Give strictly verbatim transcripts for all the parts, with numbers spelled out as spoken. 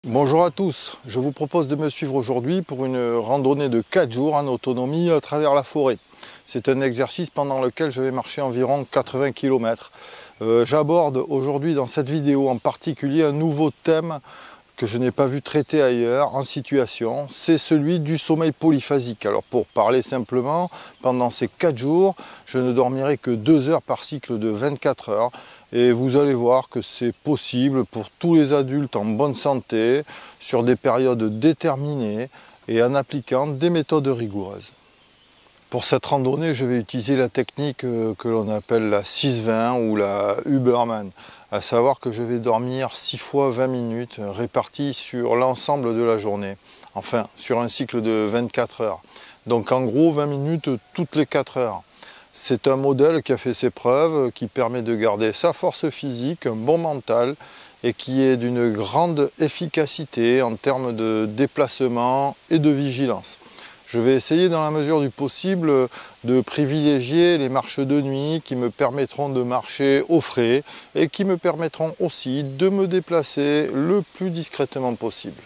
Bonjour à tous, je vous propose de me suivre aujourd'hui pour une randonnée de quatre jours en autonomie à travers la forêt. C'est un exercice pendant lequel je vais marcher environ quatre-vingts kilomètres. Euh, J'aborde aujourd'hui dans cette vidéo en particulier un nouveau thème que je n'ai pas vu traiter ailleurs en situation, c'est celui du sommeil polyphasique. Alors pour parler simplement, pendant ces quatre jours, je ne dormirai que deux heures par cycle de vingt-quatre heures. Et vous allez voir que c'est possible pour tous les adultes en bonne santé, sur des périodes déterminées et en appliquant des méthodes rigoureuses. Pour cette randonnée, je vais utiliser la technique que l'on appelle la six vingt ou la Huberman, à savoir que je vais dormir six fois vingt minutes réparties sur l'ensemble de la journée, enfin sur un cycle de vingt-quatre heures. Donc en gros vingt minutes toutes les quatre heures. C'est un modèle qui a fait ses preuves, qui permet de garder sa force physique, un bon mental et qui est d'une grande efficacité en termes de déplacement et de vigilance. Je vais essayer dans la mesure du possible de privilégier les marches de nuit qui me permettront de marcher au frais et qui me permettront aussi de me déplacer le plus discrètement possible.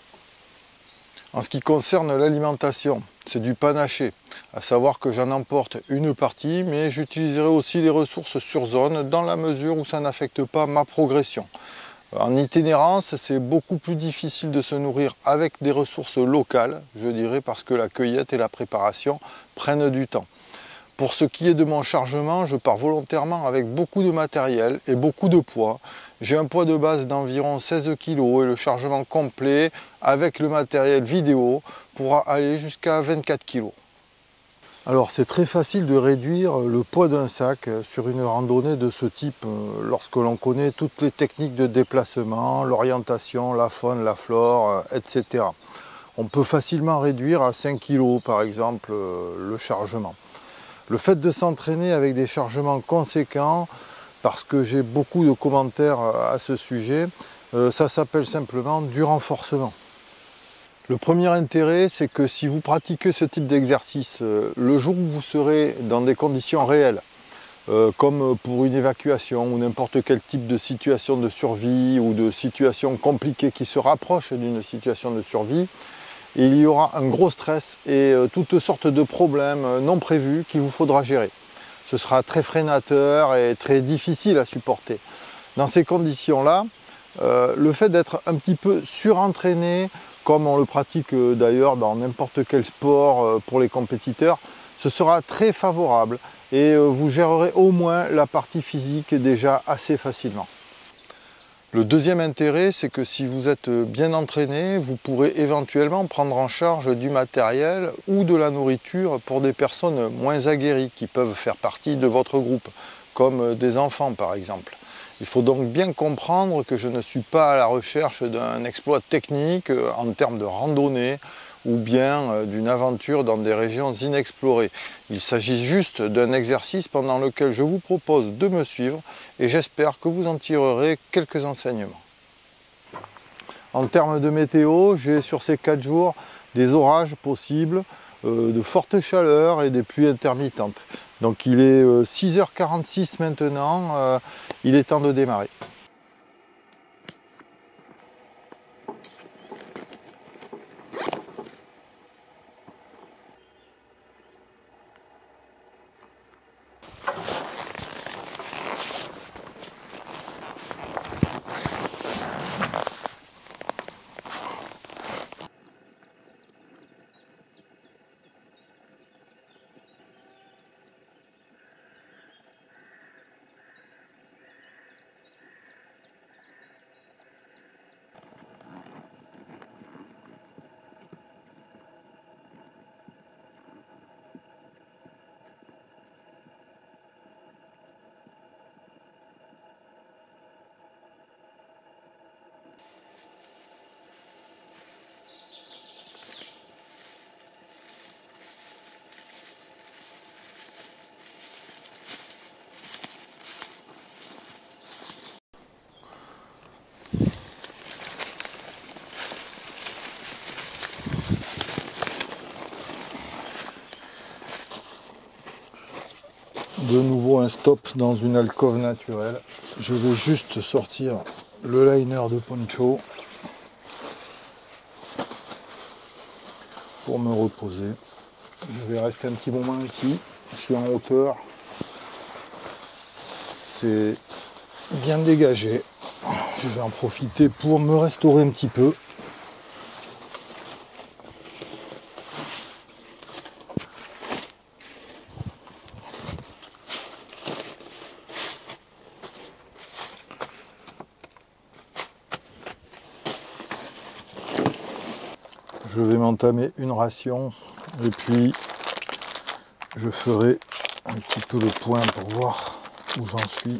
En ce qui concerne l'alimentation, c'est du panaché, à savoir que j'en emporte une partie, mais j'utiliserai aussi les ressources sur zone dans la mesure où ça n'affecte pas ma progression. En itinérance, c'est beaucoup plus difficile de se nourrir avec des ressources locales, je dirais, parce que la cueillette et la préparation prennent du temps. Pour ce qui est de mon chargement, je pars volontairement avec beaucoup de matériel et beaucoup de poids. J'ai un poids de base d'environ seize kilos et le chargement complet avec le matériel vidéo pourra aller jusqu'à vingt-quatre kilos. Alors c'est très facile de réduire le poids d'un sac sur une randonnée de ce type lorsque l'on connaît toutes les techniques de déplacement, l'orientation, la faune, la flore, et cetera. On peut facilement réduire à cinq kilos par exemple le chargement. Le fait de s'entraîner avec des chargements conséquents, parce que j'ai beaucoup de commentaires à ce sujet, ça s'appelle simplement du renforcement. Le premier intérêt, c'est que si vous pratiquez ce type d'exercice, le jour où vous serez dans des conditions réelles, euh, comme pour une évacuation ou n'importe quel type de situation de survie ou de situation compliquée qui se rapproche d'une situation de survie, il y aura un gros stress et euh, toutes sortes de problèmes non prévus qu'il vous faudra gérer. Ce sera très freinateur et très difficile à supporter. Dans ces conditions-là, euh, le fait d'être un petit peu surentraîné, comme on le pratique d'ailleurs dans n'importe quel sport pour les compétiteurs, ce sera très favorable et vous gérerez au moins la partie physique déjà assez facilement. Le deuxième intérêt, c'est que si vous êtes bien entraîné, vous pourrez éventuellement prendre en charge du matériel ou de la nourriture pour des personnes moins aguerries qui peuvent faire partie de votre groupe, comme des enfants par exemple. Il faut donc bien comprendre que je ne suis pas à la recherche d'un exploit technique en termes de randonnée ou bien d'une aventure dans des régions inexplorées. Il s'agit juste d'un exercice pendant lequel je vous propose de me suivre et j'espère que vous en tirerez quelques enseignements. En termes de météo, j'ai sur ces quatre jours des orages possibles, euh, de fortes chaleurs et des pluies intermittentes. Donc il est euh, six heures quarante-six maintenant, euh, il est temps de démarrer. De nouveau un stop dans une alcôve naturelle. Je vais juste sortir le liner de poncho. pour me reposer. Je vais rester un petit moment ici. Je suis en hauteur. C'est bien dégagé. Je vais en profiter pour me restaurer un petit peu. Je vais m'entamer une ration et puis je ferai un petit peu le point pour voir où j'en suis.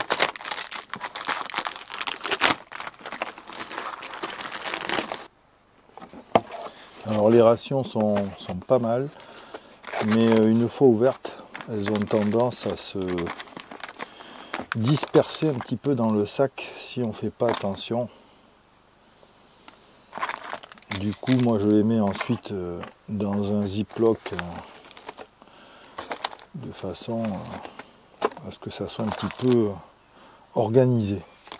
Alors les rations sont, sont pas mal, mais une fois ouvertes, elles ont tendance à se disperser un petit peu dans le sac si on ne fait pas attention. Du coup, moi je les mets ensuite dans un ziploc de façon à ce que ça soit un petit peu organisé.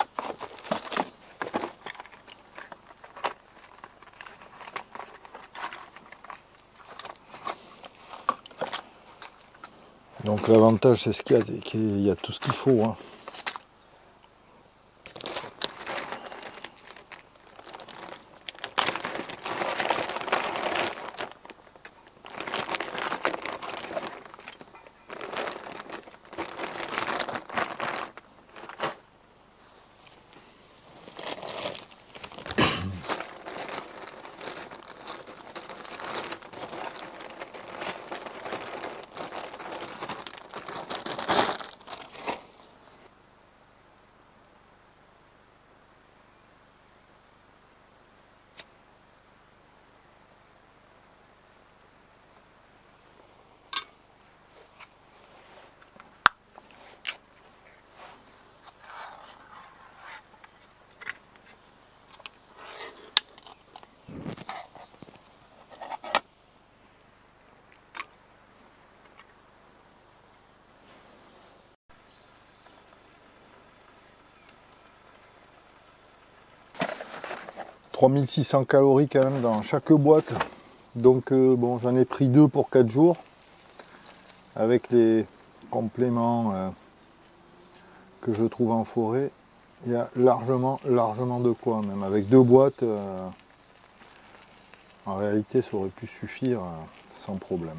Donc l'avantage c'est ce qu'il y a, qu'il y a tout ce qu'il faut, hein. trois mille six cents calories quand même dans chaque boîte. Donc euh, bon, j'en ai pris deux pour quatre jours. Avec les compléments euh, que je trouve en forêt, il y a largement, largement de quoi. Même avec deux boîtes, euh, en réalité, ça aurait pu suffire euh, sans problème.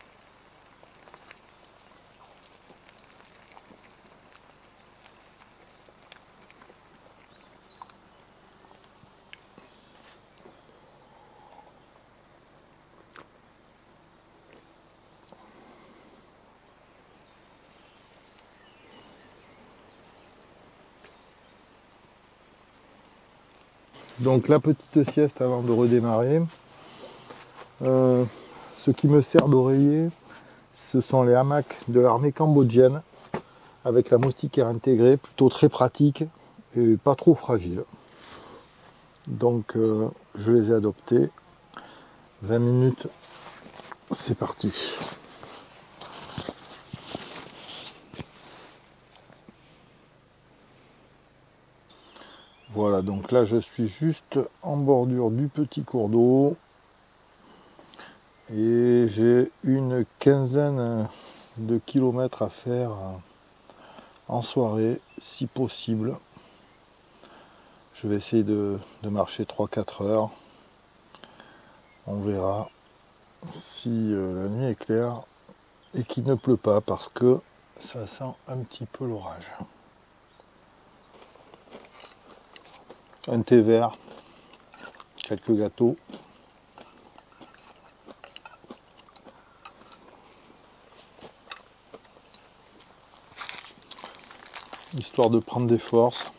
Donc la petite sieste avant de redémarrer. Euh, ce qui me sert d'oreiller, ce sont les hamacs de l'armée cambodgienne avec la moustiquaire intégrée, plutôt très pratique et pas trop fragile. Donc euh, je les ai adoptés. vingt minutes, c'est parti. Voilà, donc là je suis juste en bordure du petit cours d'eau et j'ai une quinzaine de kilomètres à faire en soirée si possible. Je vais essayer de, de marcher trois à quatre heures. On verra si euh, la nuit est claire et qu'il ne pleut pas parce que ça sent un petit peu l'orage. Un thé vert, quelques gâteaux. Histoire de prendre des forces.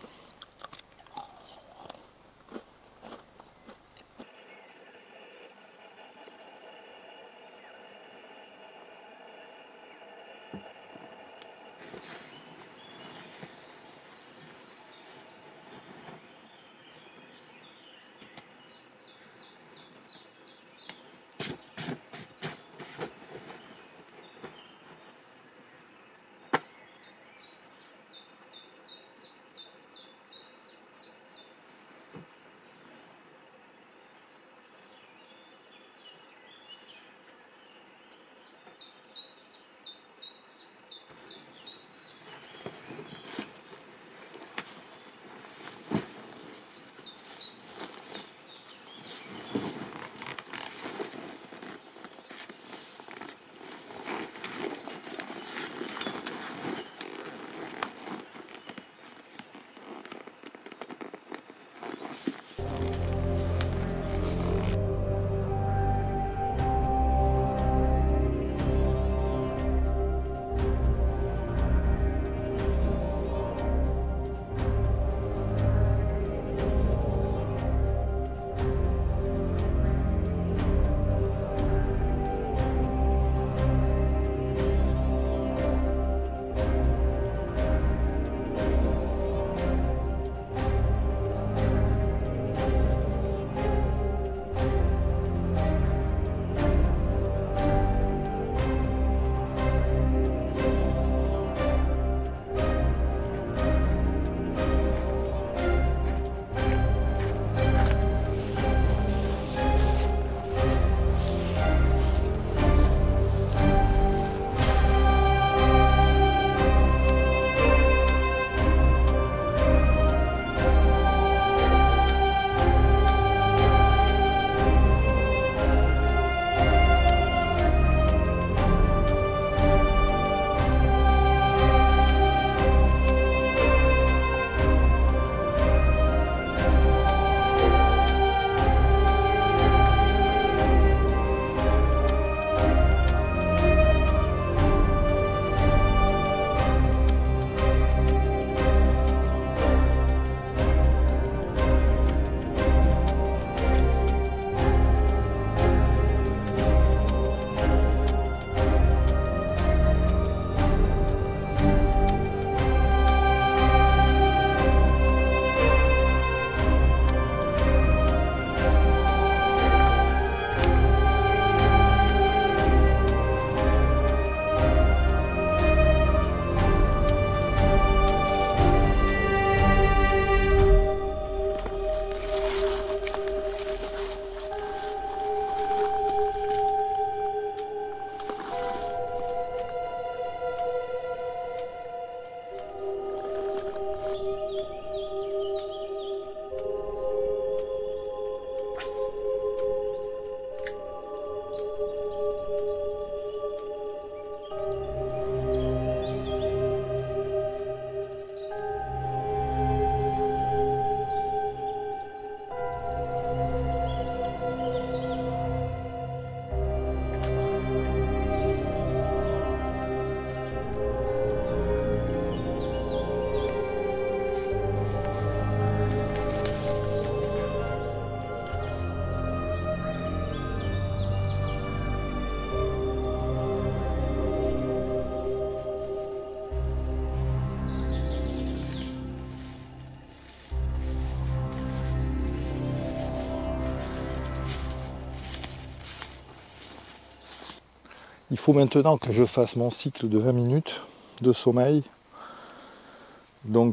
Il faut maintenant que je fasse mon cycle de vingt minutes de sommeil. Donc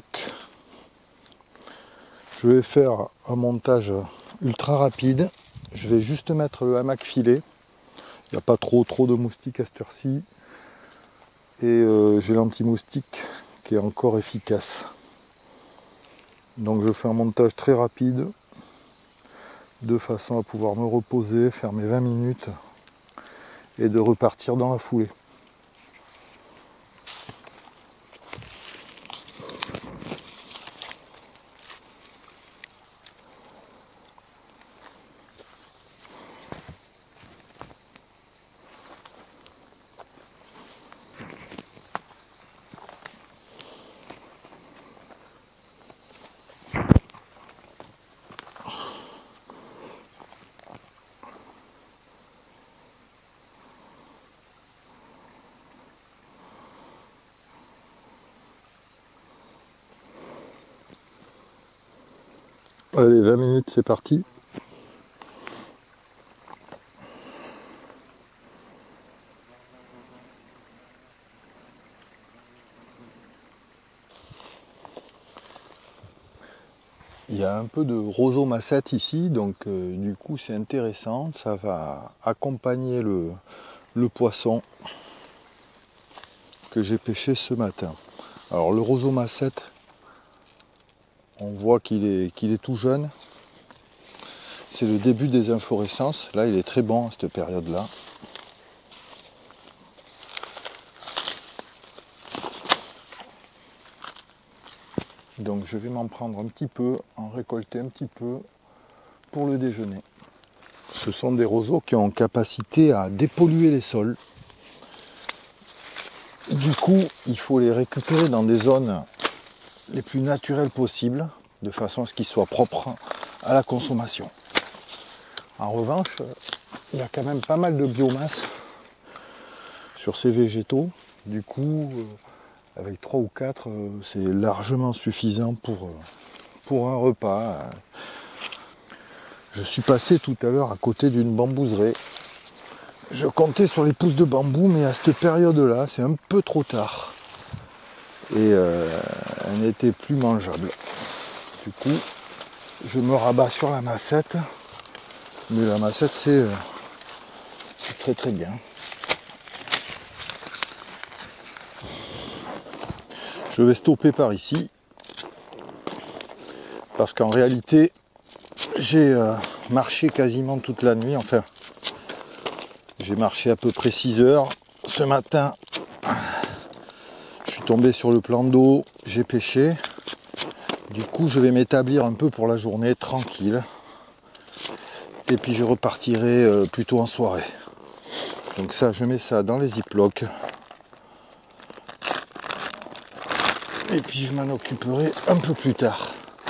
je vais faire un montage ultra rapide. Je vais juste mettre le hamac filet. Il n'y a pas trop trop de moustiques à cette heure-ci. Et euh, j'ai l'anti-moustique qui est encore efficace. Donc je fais un montage très rapide de façon à pouvoir me reposer, faire mes vingt minutes et de repartir dans la foulée. Allez, vingt minutes, c'est parti. Il y a un peu de roseau massette ici, donc euh, du coup c'est intéressant, ça va accompagner le, le poisson que j'ai pêché ce matin. Alors le roseau massette, on voit qu'il est, qu'il est tout jeune. C'est le début des inflorescences. Là, il est très bon à cette période-là. Donc je vais m'en prendre un petit peu, en récolter un petit peu pour le déjeuner. Ce sont des roseaux qui ont capacité à dépolluer les sols. Du coup, il faut les récupérer dans des zones les plus naturelles possibles, de façon à ce qu'ils soient propres à la consommation. En revanche, il y a quand même pas mal de biomasse sur ces végétaux. Du coup, avec trois ou quatre, c'est largement suffisant pour, pour un repas. Je suis passé tout à l'heure à côté d'une bambouseraie. Je comptais sur les pousses de bambou, mais à cette période-là, c'est un peu trop tard. Et euh, elle n'était plus mangeable. Du coup, je me rabats sur la massette. Mais la massette, c'est euh, très très bien. Je vais stopper par ici. Parce qu'en réalité, j'ai euh, marché quasiment toute la nuit. Enfin, j'ai marché à peu près six heures. Ce matin, je suis tombé sur le plan d'eau, j'ai pêché. Du coup, je vais m'établir un peu pour la journée, tranquille. Et puis je repartirai euh, plutôt en soirée. Donc ça, je mets ça dans les ziplocs. Et puis je m'en occuperai un peu plus tard.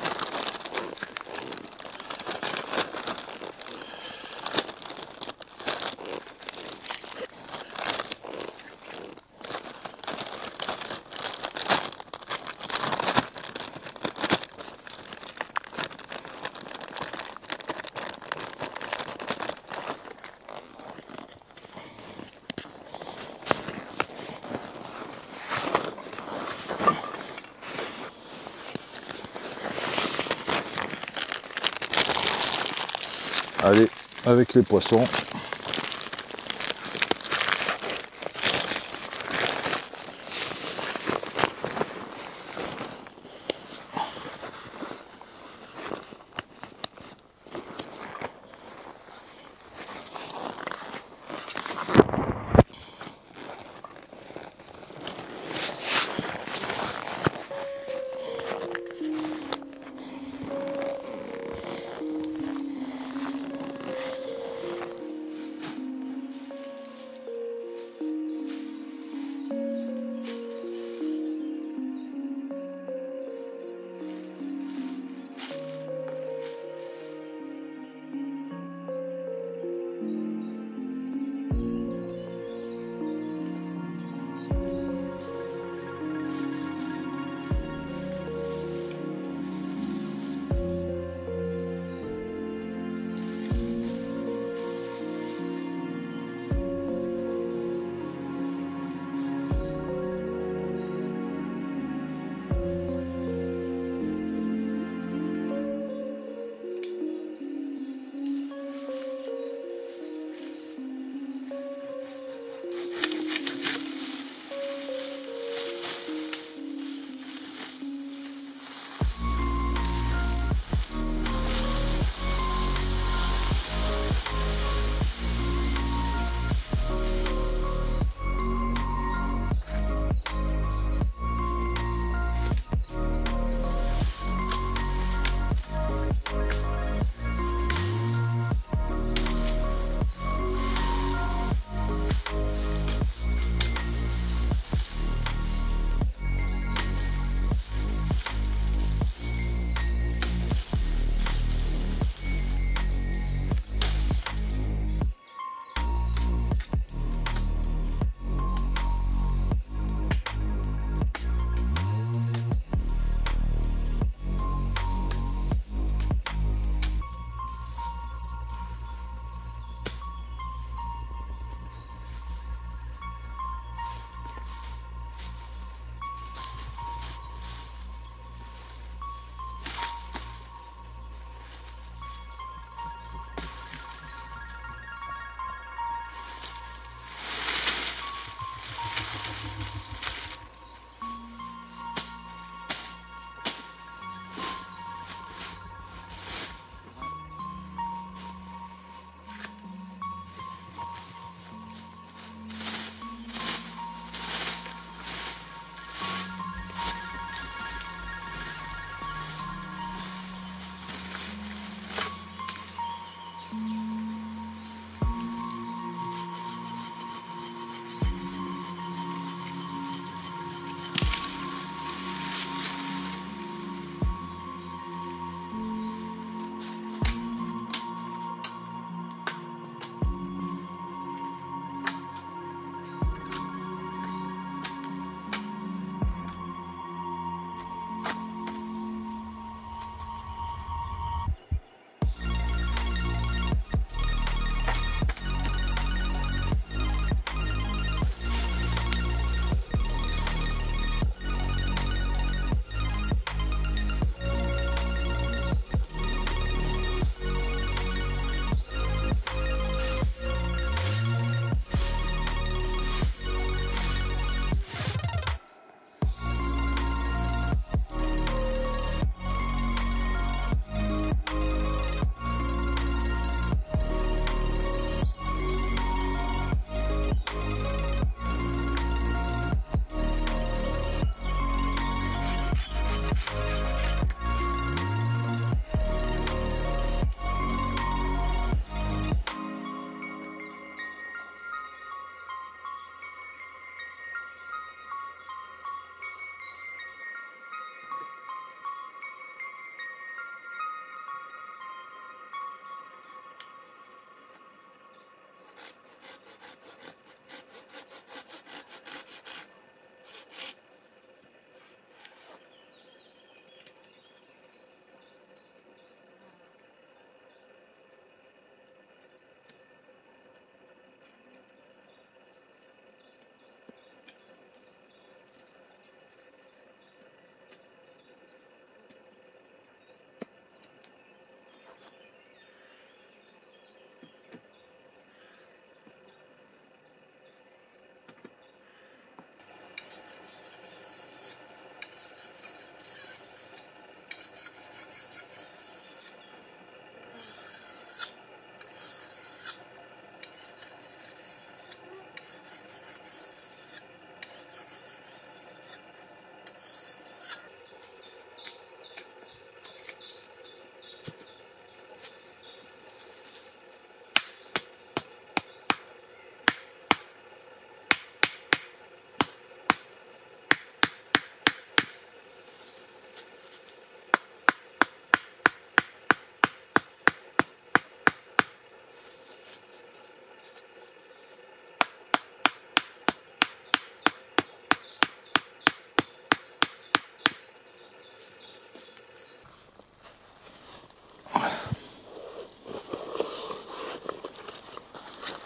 Allez, avec les poissons.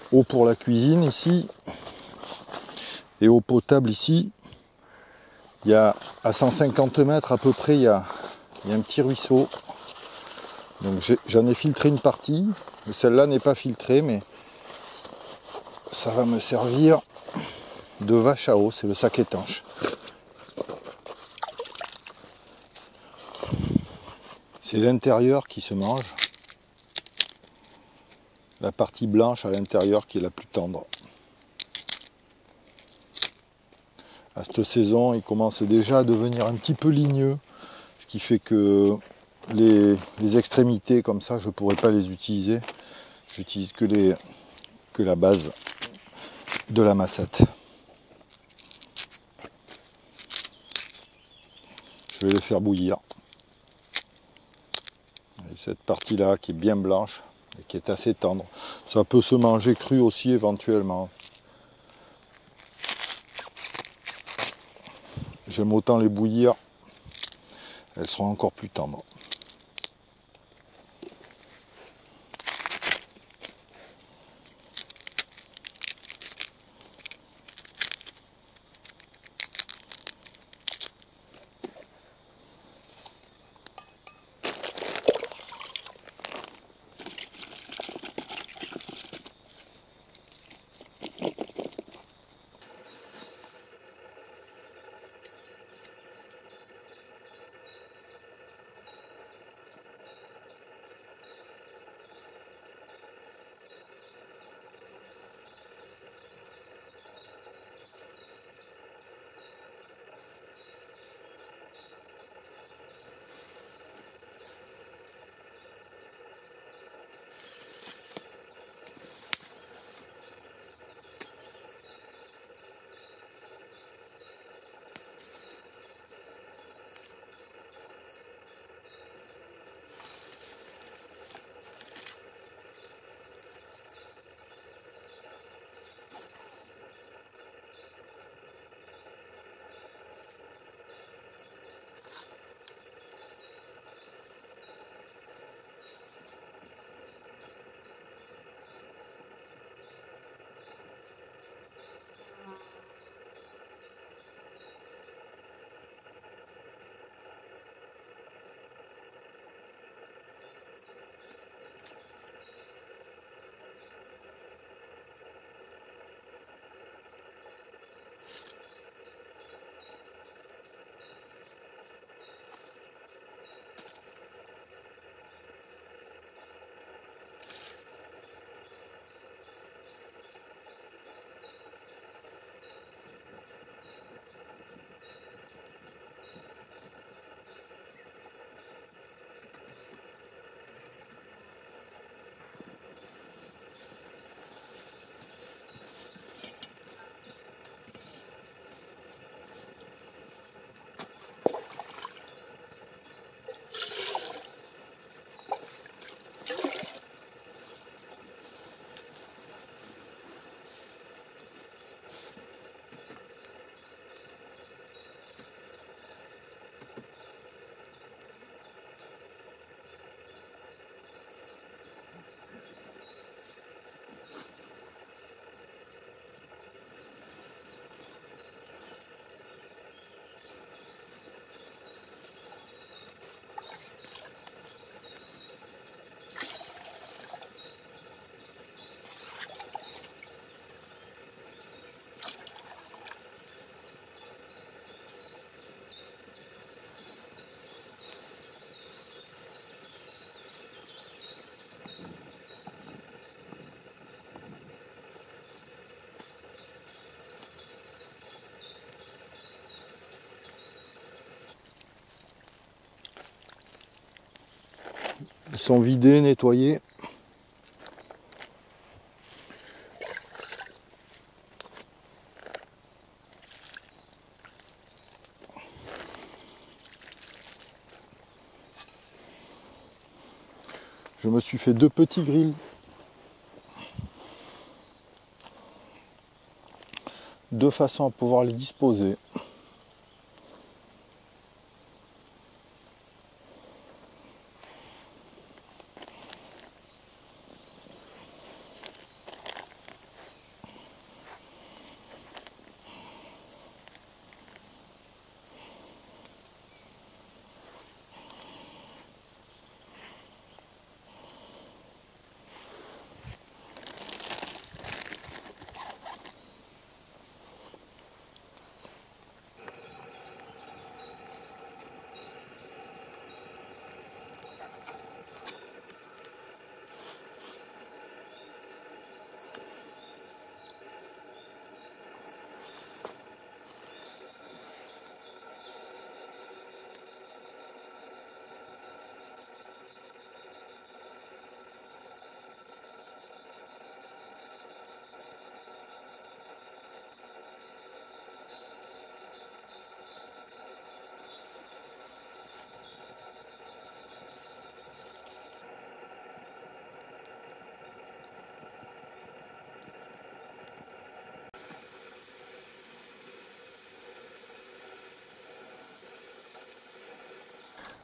eau pour la cuisine ici. Et eau potable ici. Il y a à cent cinquante mètres à peu près, il y a, il y a un petit ruisseau. Donc j'en ai, ai filtré une partie. Celle-là n'est pas filtrée, mais ça va me servir de vache à eau. C'est le sac étanche. C'est l'intérieur qui se mange. La partie blanche à l'intérieur qui est la plus tendre. À cette saison, il commence déjà à devenir un petit peu ligneux, ce qui fait que les, les extrémités comme ça, je ne pourrais pas les utiliser. J'utilise que, les, que la base de la massette. Je vais les faire bouillir. Et cette partie-là qui est bien blanche et qui est assez tendre. Ça peut se manger cru aussi éventuellement. J'aime autant les bouillir, elles seront encore plus tendres. Ils sont vidés, nettoyés. Je me suis fait deux petits grilles. De façon à pouvoir les disposer.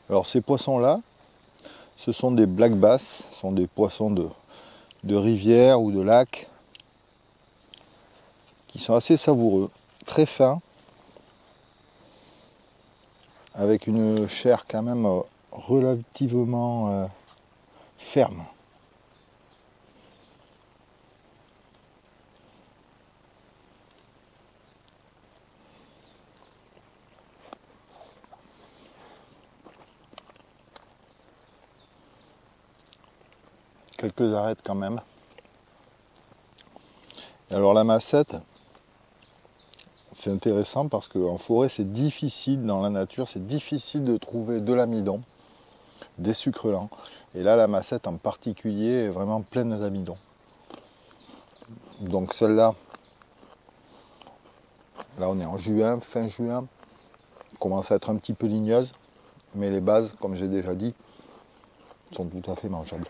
Alors ces poissons-là, ce sont des black bass, ce sont des poissons de, de rivière ou de lac qui sont assez savoureux, très fins, avec une chair quand même relativement euh, ferme. Quelques arêtes quand même. Et alors la massette, c'est intéressant parce qu'en forêt c'est difficile, dans la nature c'est difficile de trouver de l'amidon, des sucres lents. Et là la massette en particulier est vraiment pleine d'amidon. Donc celle-là, là on est en juin, fin juin, commence à être un petit peu ligneuse, mais les bases, comme j'ai déjà dit, sont tout à fait mangeables.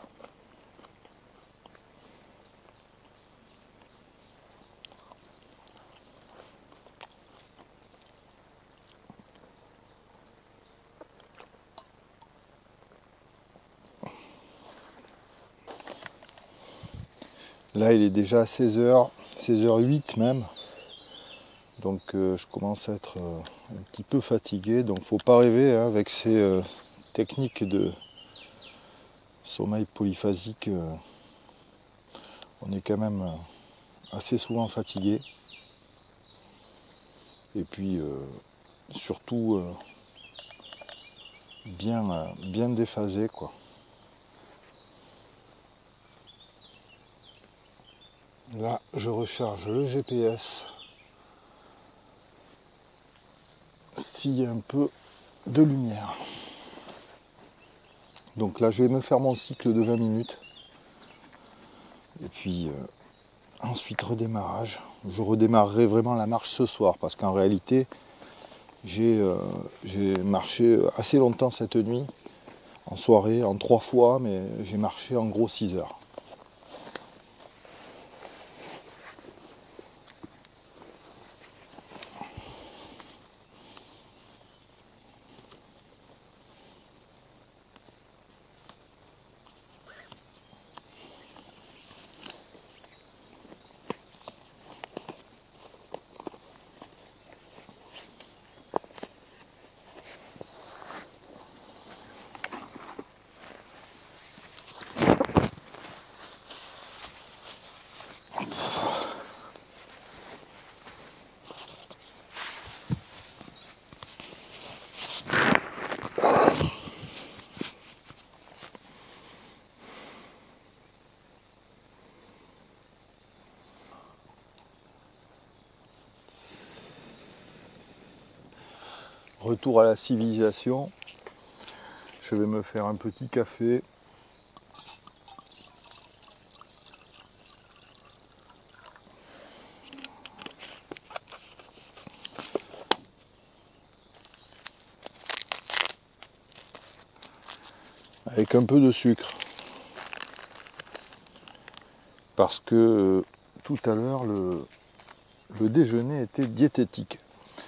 Là il est déjà seize heures, seize heures huit même. Donc euh, je commence à être euh, un petit peu fatigué. Donc faut pas rêver hein, avec ces euh, techniques de sommeil polyphasique. Euh, on est quand même euh, assez souvent fatigué. Et puis euh, surtout euh, bien, euh, bien déphasé quoi. Là je recharge le G P S. S'il y a un peu de lumière. Donc là je vais me faire mon cycle de vingt minutes. Et puis euh, ensuite redémarrage. Je redémarrerai vraiment la marche ce soir parce qu'en réalité j'ai euh, j'ai marché assez longtemps cette nuit, en soirée, en trois fois, mais j'ai marché en gros six heures. Retour à la civilisation. Je vais me faire un petit café. Avec un peu de sucre. Parce que euh, tout à l'heure, le, le déjeuner était diététique.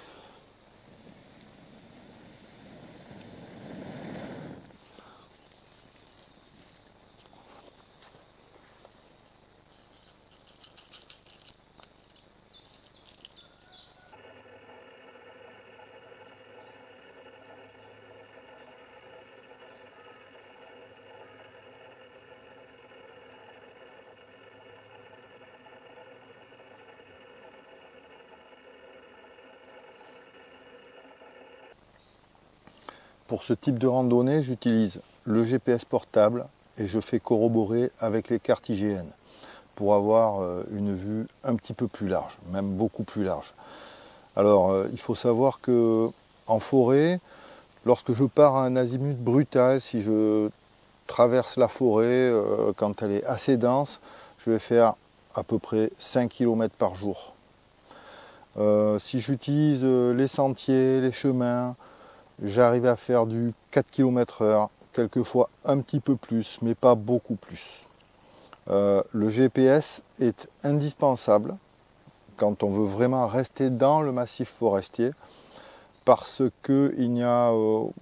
Pour ce type de randonnée, j'utilise le G P S portable et je fais corroborer avec les cartes I G N pour avoir une vue un petit peu plus large, même beaucoup plus large. Alors, il faut savoir que en forêt, lorsque je pars à un azimut brutal, si je traverse la forêt, quand elle est assez dense, je vais faire à peu près cinq kilomètres par jour. Euh, si j'utilise les sentiers, les chemins, j'arrive à faire du quatre kilomètres heure, quelquefois un petit peu plus, mais pas beaucoup plus. Euh, le G P S est indispensable quand on veut vraiment rester dans le massif forestier parce qu'il n'y a euh,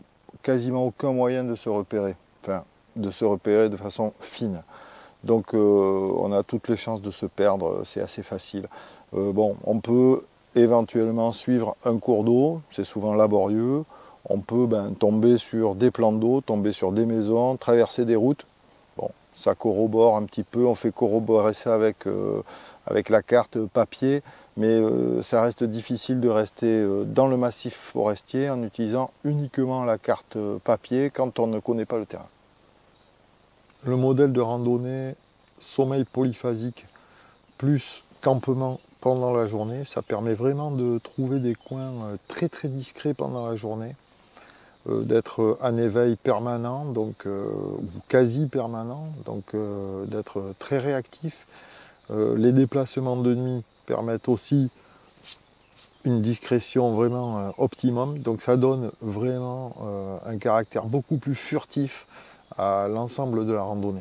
quasiment aucun moyen de se repérer, enfin de se repérer de façon fine. Donc euh, on a toutes les chances de se perdre, c'est assez facile. Euh, bon, on peut éventuellement suivre un cours d'eau, c'est souvent laborieux. On peut ben, tomber sur des plans d'eau, tomber sur des maisons, traverser des routes. Bon, ça corrobore un petit peu, on fait corroborer ça avec, euh, avec la carte papier, mais euh, ça reste difficile de rester euh, dans le massif forestier en utilisant uniquement la carte papier quand on ne connaît pas le terrain. Le modèle de randonnée sommeil polyphasique plus campement pendant la journée, ça permet vraiment de trouver des coins très très discrets pendant la journée, euh, d'être en éveil permanent, donc euh, ou quasi permanent, donc euh, d'être très réactif. Euh, les déplacements de nuit permettent aussi une discrétion vraiment euh, optimum, donc ça donne vraiment euh, un caractère beaucoup plus furtif à l'ensemble de la randonnée.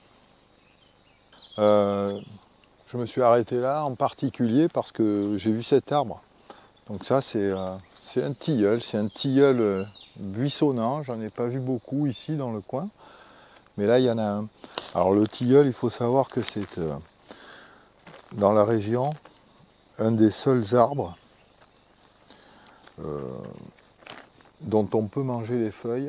Euh, je me suis arrêté là en particulier parce que j'ai vu cet arbre. Donc ça c'est euh, un tilleul, c'est un tilleul euh, buissonnant, j'en ai pas vu beaucoup ici dans le coin, mais là il y en a un. Alors le tilleul, il faut savoir que c'est euh, dans la région un des seuls arbres euh, dont on peut manger les feuilles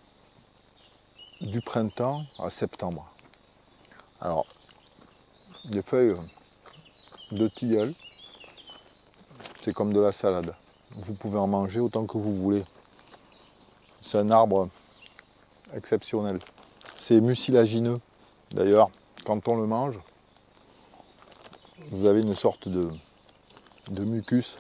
du printemps à septembre. Alors, les feuilles de tilleul, c'est comme de la salade. Vous pouvez en manger autant que vous voulez. C'est un arbre exceptionnel. C'est mucilagineux. D'ailleurs, quand on le mange, vous avez une sorte de, de mucus,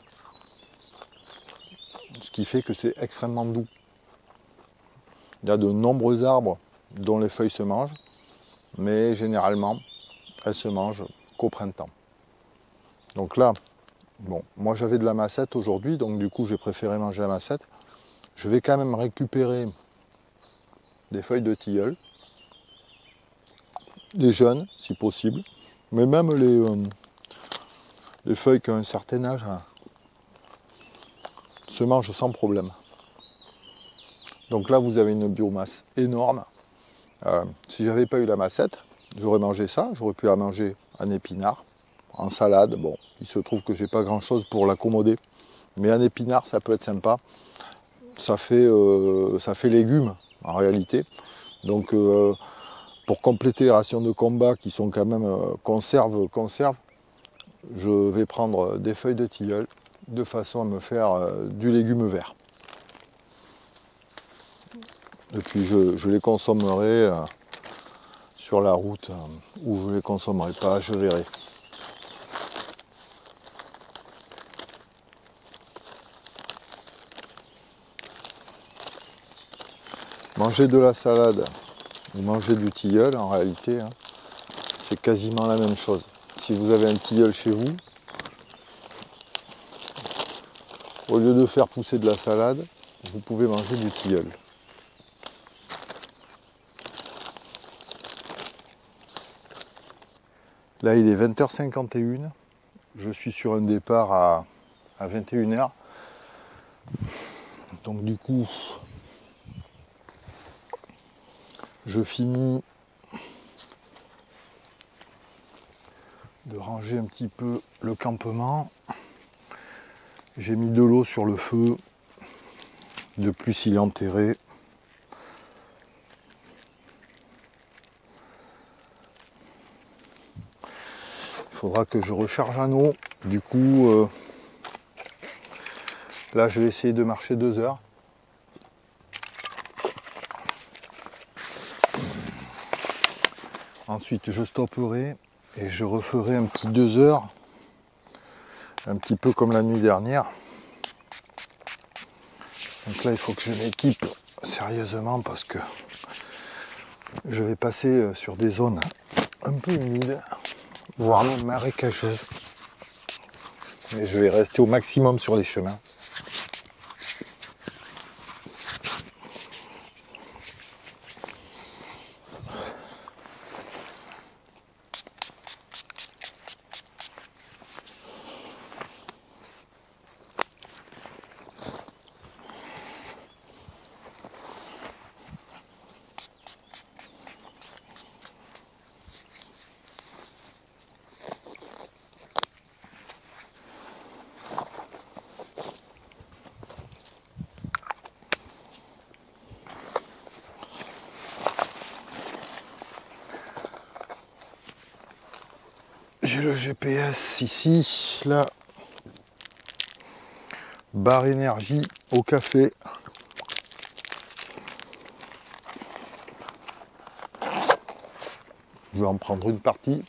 ce qui fait que c'est extrêmement doux. Il y a de nombreux arbres dont les feuilles se mangent, mais généralement, elles se mangent qu'au printemps. Donc là, bon, moi j'avais de la macette aujourd'hui, donc du coup j'ai préféré manger la macette. Je vais quand même récupérer des feuilles de tilleul, les jeunes si possible, mais même les, euh, les feuilles qui ont un certain âge hein, se mangent sans problème. Donc là vous avez une biomasse énorme. Euh, si j'avais pas eu la macette, j'aurais mangé ça, j'aurais pu la manger en épinard, en salade. Bon, il se trouve que j'ai pas grand chose pour l'accommoder, mais en épinard ça peut être sympa. Ça fait, euh, ça fait légumes en réalité. Donc euh, pour compléter les rations de combat qui sont quand même euh, conserve, conserve, je vais prendre des feuilles de tilleul de façon à me faire euh, du légume vert. Et puis je, je les consommerai euh, sur la route euh, ou je ne les consommerai pas, je verrai. Manger de la salade ou manger du tilleul, en réalité, hein, c'est quasiment la même chose. Si vous avez un tilleul chez vous, au lieu de faire pousser de la salade, vous pouvez manger du tilleul. Là, il est vingt heures cinquante et une. Je suis sur un départ à, à vingt et une heures. Donc du coup, je finis de ranger un petit peu le campement. J'ai mis de l'eau sur le feu. De plus, il est enterré. Il faudra que je recharge en eau. Du coup, euh, là, je vais essayer de marcher deux heures. Ensuite, je stopperai et je referai un petit deux heures. Un petit peu comme la nuit dernière. Donc là, il faut que je m'équipe sérieusement parce que je vais passer sur des zones un peu humides, voire même marécageuses. Mais je vais rester au maximum sur les chemins. J'ai le G P S ici, là. Barre énergie au café. Je vais en prendre une partie.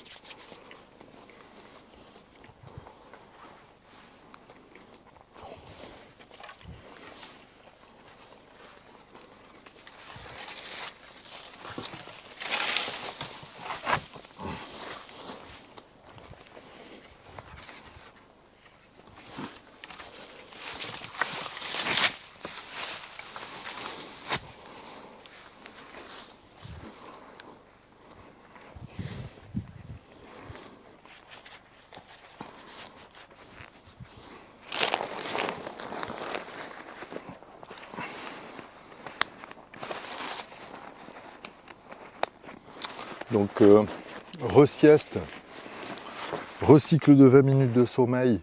Donc, euh, re-sieste, recycle de vingt minutes de sommeil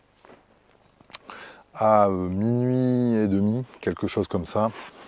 à euh, minuit et demi, quelque chose comme ça.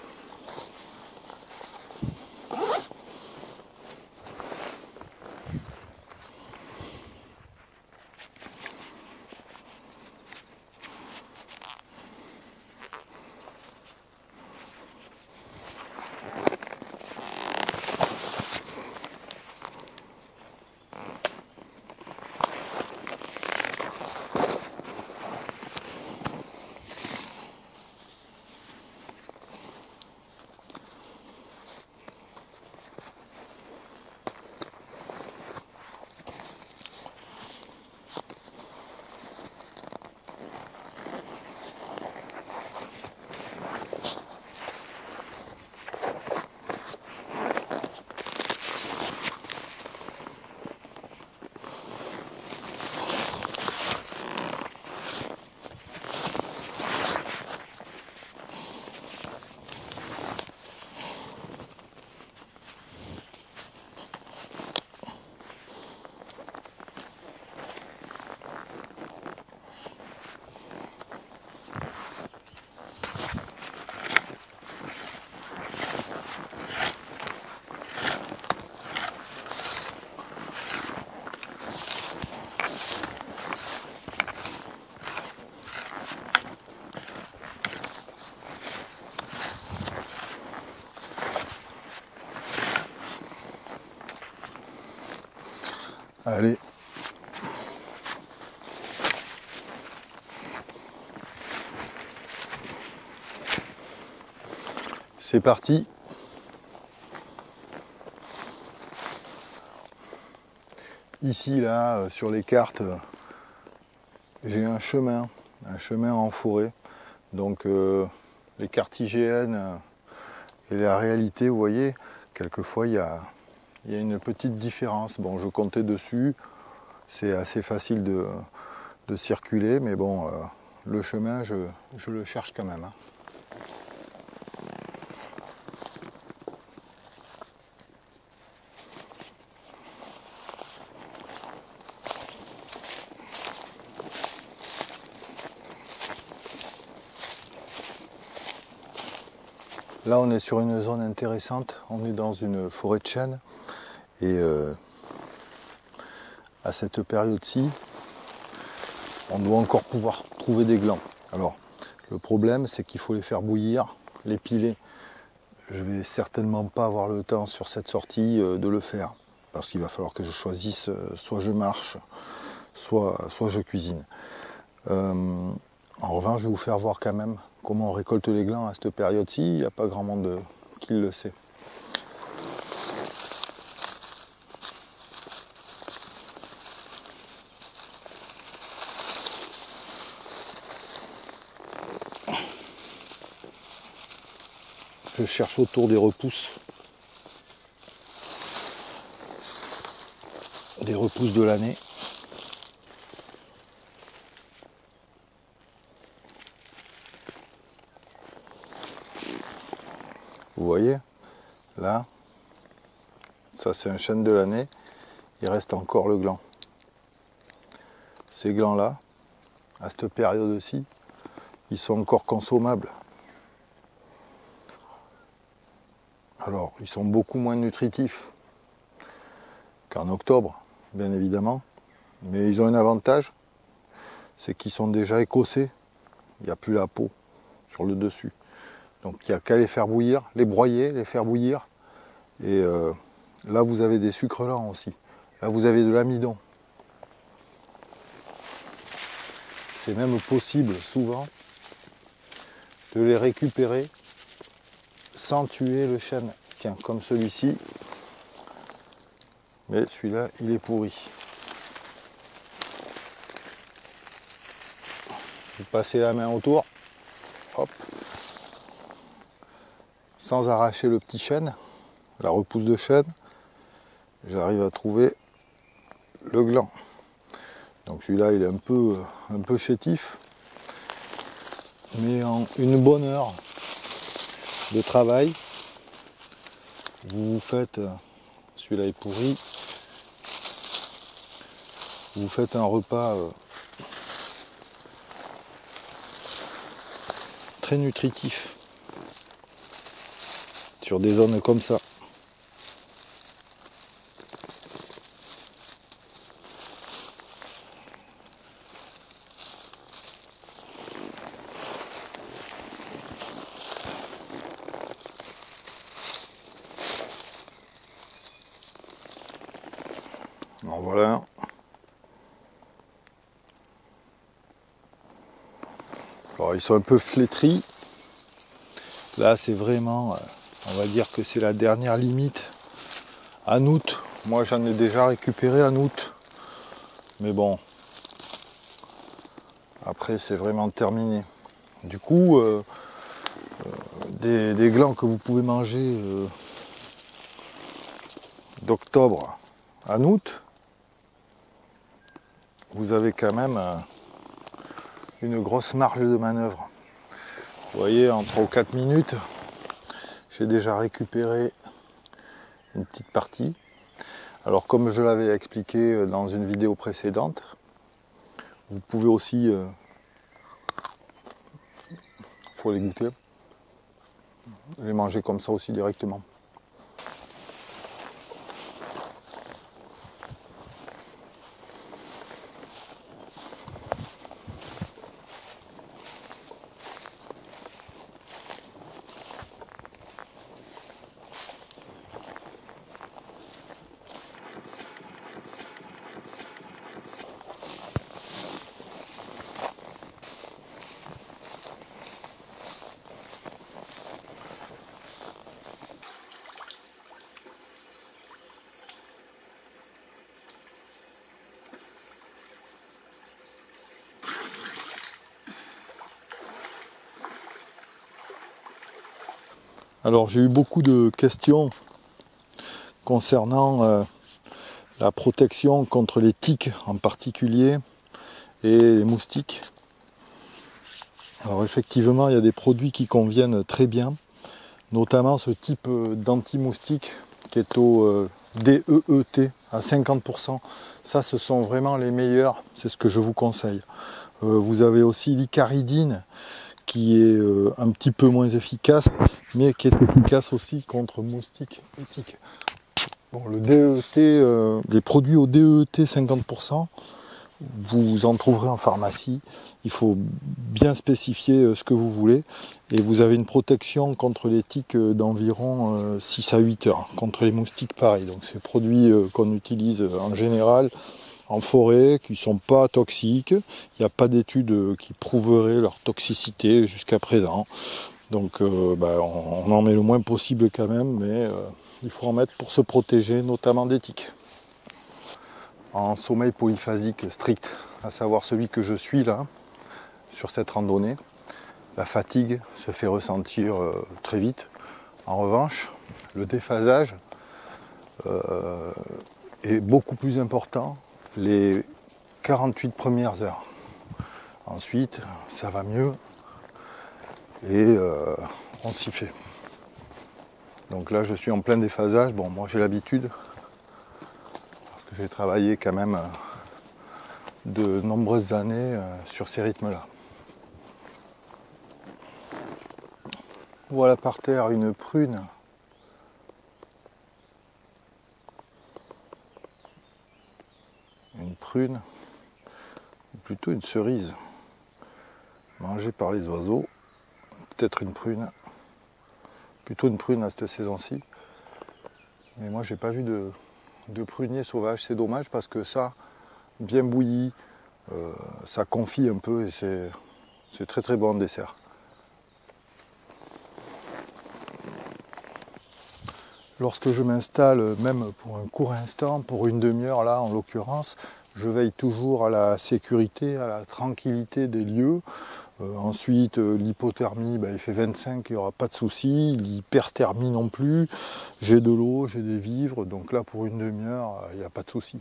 Allez. C'est parti. Ici, là, euh, sur les cartes, euh, j'ai un chemin, un chemin en forêt. Donc, euh, les cartes I G N euh, et la réalité, vous voyez, quelquefois, il y a, il y a une petite différence. Bon, je comptais dessus. C'est assez facile de, de circuler, mais bon, euh, le chemin, je, je le cherche quand même. Hein. Là, on est sur une zone intéressante. On est dans une forêt de chênes. Et euh, à cette période-ci, on doit encore pouvoir trouver des glands. Alors, le problème, c'est qu'il faut les faire bouillir, les piler. Je vais certainement pas avoir le temps sur cette sortie euh, de le faire. Parce qu'il va falloir que je choisisse, euh, soit je marche, soit, soit je cuisine. Euh, en revanche, je vais vous faire voir quand même comment on récolte les glands à cette période-ci. Il n'y a pas grand monde qui le sait. Je cherche autour des repousses. Des repousses de l'année. Vous voyez, là, ça c'est un chêne de l'année, il reste encore le gland. Ces glands-là, à cette période-ci, ils sont encore consommables. Alors, ils sont beaucoup moins nutritifs qu'en octobre, bien évidemment. Mais ils ont un avantage, c'est qu'ils sont déjà écossés. Il n'y a plus la peau sur le dessus. Donc il n'y a qu'à les faire bouillir, les broyer, les faire bouillir. Et euh, là vous avez des sucres lents aussi. Là vous avez de l'amidon. C'est même possible souvent de les récupérer sans tuer le chêne. Tiens, comme celui-ci. Mais celui-là, il est pourri. Vous passez la main autour. Hop. Sans arracher le petit chêne, la repousse de chêne. J'arrive à trouver le gland. Donc celui-là, il est un peu, un peu chétif. Mais en une bonne heure de travail, vous vous faites, celui-là est pourri, vous faites un repas euh, très nutritif sur des zones comme ça. Alors voilà. Alors ils sont un peu flétris. Là c'est vraiment, on va dire que c'est la dernière limite. En août, moi j'en ai déjà récupéré en août. Mais bon, après c'est vraiment terminé. Du coup, euh, euh, des, des glands que vous pouvez manger euh, d'octobre à août, vous avez quand même euh, une grosse marge de manœuvre. Vous voyez, en trois ou quatre minutes, j'ai déjà récupéré une petite partie. Alors comme je l'avais expliqué dans une vidéo précédente, vous pouvez aussi, euh, faut les goûter, les manger comme ça aussi directement. Alors j'ai eu beaucoup de questions concernant euh, la protection contre les tiques en particulier et les moustiques. Alors effectivement il y a des produits qui conviennent très bien, notamment ce type d'anti-moustique qui est au euh, D E E T à cinquante pour cent. Ça ce sont vraiment les meilleurs, c'est ce que je vous conseille. Euh, vous avez aussi l'icaridine qui est euh, un petit peu moins efficace, mais qui est efficace aussi contre moustiques et tiques. Bon, le D E E T, euh, les produits au D E E T cinquante pour cent, vous en trouverez en pharmacie. Il faut bien spécifier euh, ce que vous voulez. Et vous avez une protection contre les tiques d'environ euh, six à huit heures. Contre les moustiques, pareil. Donc c'est produits euh, qu'on utilise en général en forêt, qui ne sont pas toxiques. Il n'y a pas d'études qui prouveraient leur toxicité jusqu'à présent. Donc euh, bah, on, on en met le moins possible quand même, mais euh, il faut en mettre pour se protéger, notamment des tiques. En sommeil polyphasique strict, à savoir celui que je suis là, sur cette randonnée, la fatigue se fait ressentir euh, très vite. En revanche, le déphasage euh, est beaucoup plus important les quarante-huit premières heures. Ensuite, ça va mieux et euh, on s'y fait. Donc là, je suis en plein déphasage. Bon, moi j'ai l'habitude parce que j'ai travaillé quand même de nombreuses années euh, sur ces rythmes-là. Voilà par terre une prune. Une prune prune, ou plutôt une cerise, mangée par les oiseaux, peut-être une prune, plutôt une prune à cette saison-ci. Mais moi j'ai pas vu de, de prunier sauvage, c'est dommage parce que ça, bien bouilli, euh, ça confit un peu et c'est c'est très très bon en dessert. Lorsque je m'installe, même pour un court instant, pour une demi-heure là en l'occurrence, je veille toujours à la sécurité, à la tranquillité des lieux. Euh, ensuite, euh, l'hypothermie, ben, il fait vingt-cinq, il n'y aura pas de souci. L'hyperthermie non plus. J'ai de l'eau, j'ai des vivres, donc là pour une demi-heure, il n'y a pas de souci.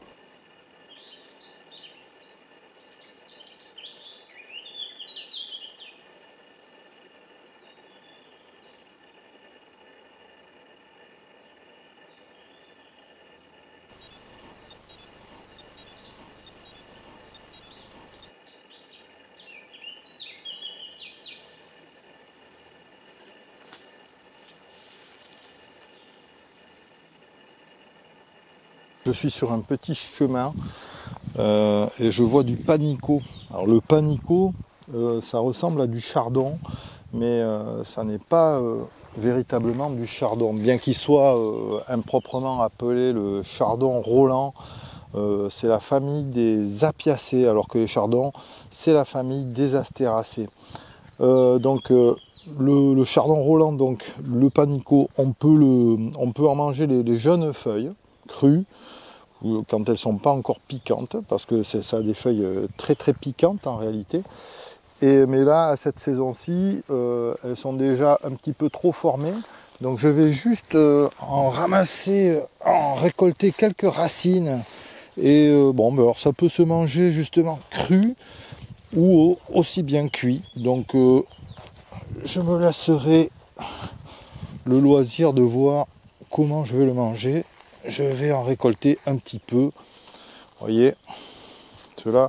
Je suis sur un petit chemin euh, et je vois du panico. Alors le panico, euh, ça ressemble à du chardon, mais euh, ça n'est pas euh, véritablement du chardon. Bien qu'il soit euh, improprement appelé le chardon Roland, euh, c'est la famille des apiacées, alors que les chardons, c'est la famille des astéracées. Euh, donc euh, le, le chardon Roland, donc le panico, on peut, le, on peut en manger les, les jeunes feuilles crues, quand elles ne sont pas encore piquantes, parce que ça a des feuilles très très piquantes en réalité. Et, mais là, à cette saison-ci, euh, elles sont déjà un petit peu trop formées. Donc je vais juste euh, en ramasser, en récolter quelques racines. Et euh, bon, ben alors ça peut se manger justement cru ou aussi bien cuit. Donc euh, je me laisserai le loisir de voir comment je vais le manger. Je vais en récolter un petit peu. Vous voyez, ceux-là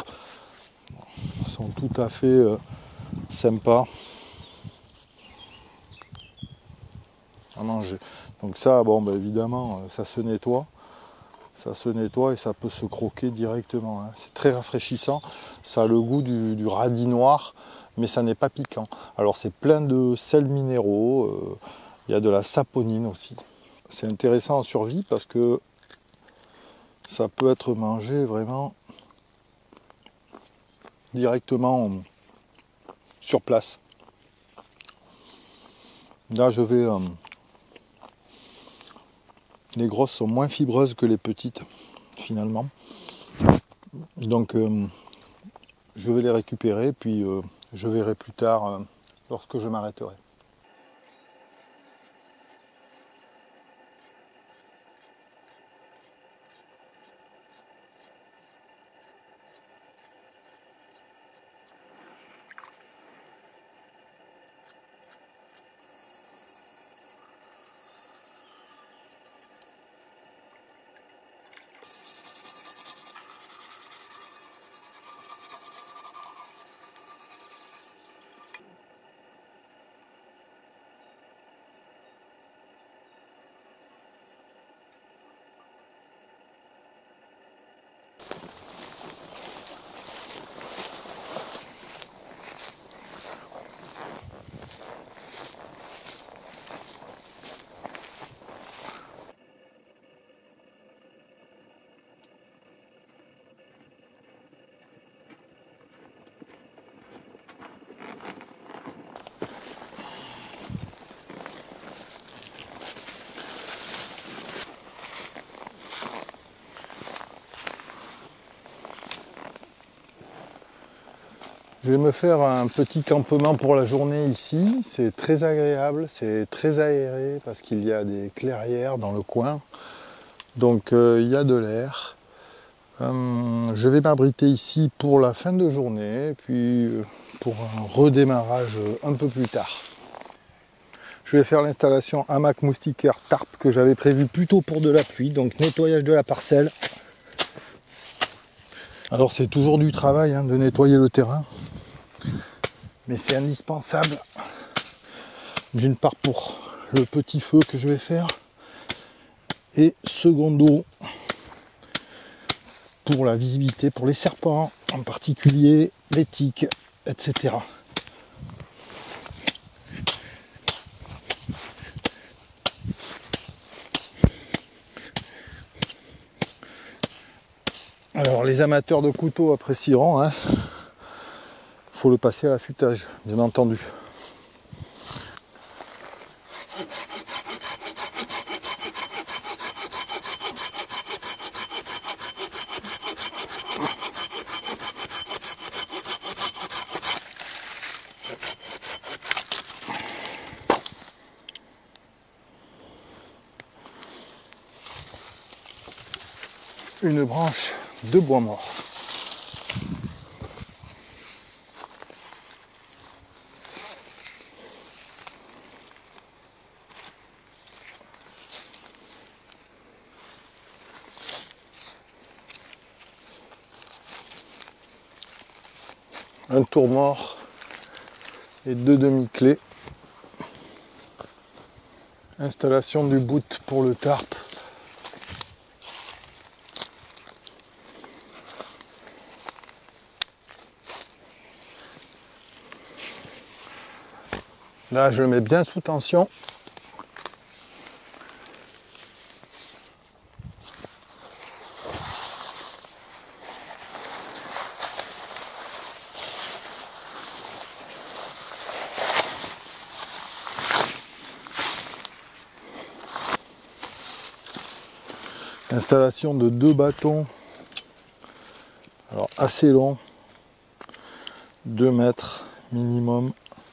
sont tout à fait euh, sympas à manger. Donc ça, bon, bah, évidemment, ça se nettoie. Ça se nettoie et ça peut se croquer directement. Hein. C'est très rafraîchissant. Ça a le goût du, du radis noir, mais ça n'est pas piquant. Alors c'est plein de sels minéraux. Euh, il y a de la saponine aussi. C'est intéressant en survie parce que ça peut être mangé vraiment directement sur place. Là je vais... Euh, les grosses sont moins fibreuses que les petites finalement. Donc euh, je vais les récupérer puis euh, je verrai plus tard euh, lorsque je m'arrêterai. Je vais me faire un petit campement pour la journée ici. C'est très agréable, c'est très aéré parce qu'il y a des clairières dans le coin. Donc euh, il y a de l'air. Euh, je vais m'abriter ici pour la fin de journée, puis euh, pour un redémarrage un peu plus tard. Je vais faire l'installation hamac moustiquaire tarp que j'avais prévu plutôt pour de la pluie, donc nettoyage de la parcelle. Alors c'est toujours du travail hein, de nettoyer le terrain. Mais c'est indispensable, d'une part pour le petit feu que je vais faire, et secondo pour la visibilité, pour les serpents, en particulier les tiques, et cetera. Alors les amateurs de couteaux apprécieront, hein. Faut le passer à l'affûtage, bien entendu. Une branche de bois mort. Un tour-mort et deux demi-clés. Installation du boot pour le tarp. Là, je le mets bien sous tension. Installation de deux bâtons, alors assez long, deux mètres minimum.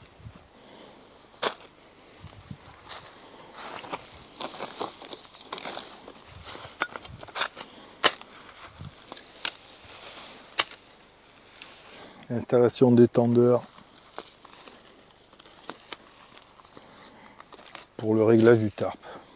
Installation d'étendeur pour le réglage du tarp.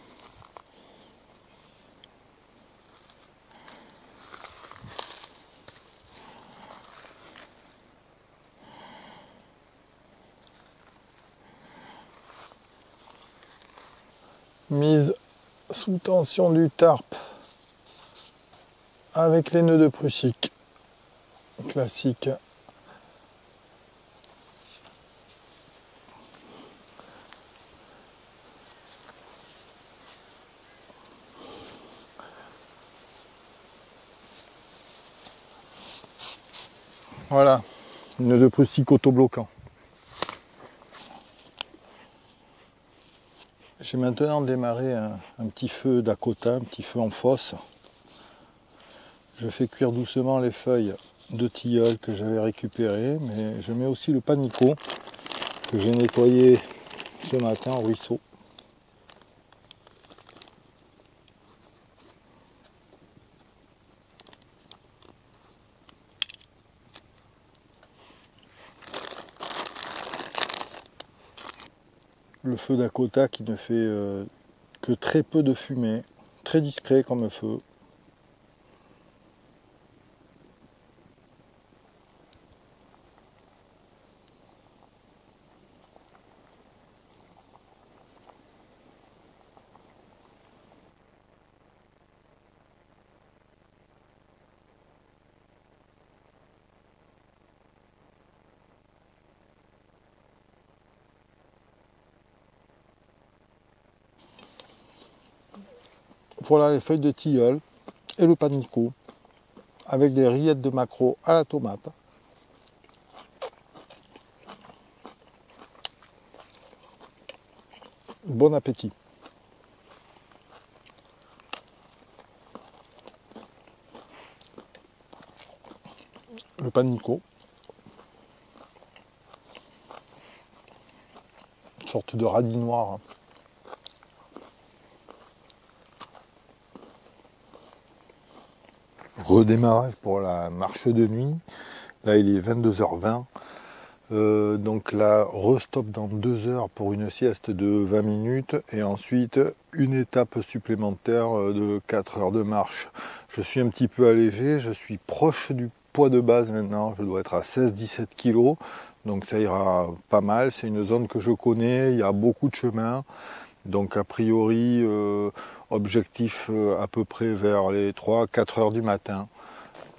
Mise sous tension du tarp avec les nœuds de Prusik classique. Voilà, nœud de Prusik autobloquant. J'ai maintenant démarré un, un petit feu d'Akota, un petit feu en fosse. Je fais cuire doucement les feuilles de tilleul que j'avais récupérées, mais je mets aussi le panico que j'ai nettoyé ce matin au ruisseau. Le feu d'Akota qui ne fait euh, que très peu de fumée, très discret comme feu. Voilà les feuilles de tilleul et le panico avec des rillettes de maquereau à la tomate. Bon appétit. Le panico. Une sorte de radis noir. Redémarrage pour la marche de nuit. Là il est vingt-deux heures vingt. Euh, donc là, restop dans deux heures pour une sieste de vingt minutes et ensuite une étape supplémentaire de quatre heures de marche. Je suis un petit peu allégé, je suis proche du poids de base maintenant, je dois être à seize dix-sept kilos, donc ça ira pas mal. C'est une zone que je connais, il y a beaucoup de chemins, donc a priori euh, objectif euh, à peu près vers les trois quatre heures du matin.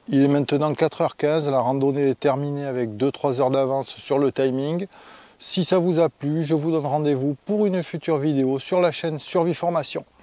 Il est maintenant quatre heures quinze, la randonnée est terminée avec deux trois heures d'avance sur le timing. Si ça vous a plu, je vous donne rendez-vous pour une future vidéo sur la chaîne Survie Formation.